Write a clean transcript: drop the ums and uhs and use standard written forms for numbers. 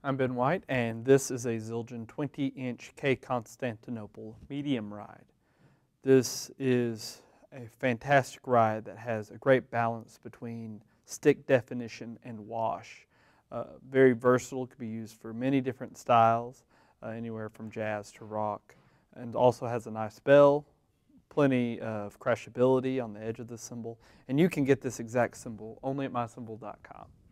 I'm Ben White, and this is a Zildjian 20-inch K Constantinople medium ride. This is a fantastic ride that has a great balance between stick definition and wash. Very versatile, could be used for many different styles, anywhere from jazz to rock, and also has a nice bell, plenty of crashability on the edge of the cymbal, and you can get this exact cymbal only at mycymbal.com.